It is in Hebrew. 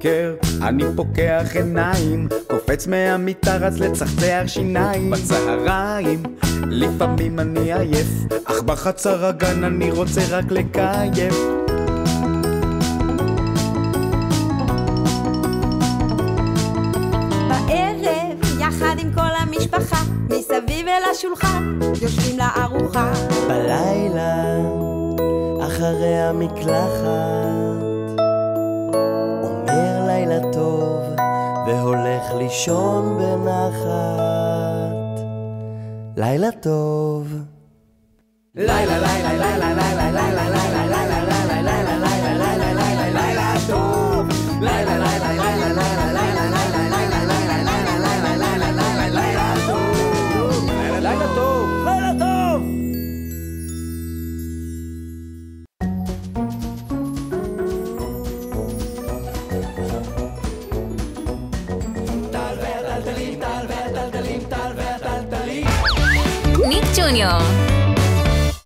בבוקר אני פוקח עיניים, קופץ מהמיטה רץ לצחצח שיניים. בצהריים לפעמים אני עייף, אך בחצר הגן אני רוצה רק לקייף. בערב יחד עם כל המשפחה מסביב אל השולחן יושבים לארוחה. בלילה אחרי המקלחת אומר לילה טוב והולך לישון בנחת. לילה טוב. לילה לילה לילה לילה לילה לילה לילה לילה לילה לילה לילה לילה לילה טוב. לילה לילה לילה לילה לילה לילה לילה לילה לילה לילה לילה לילה טוב. לילה טוב. לילה טוב. ניק ג'וניור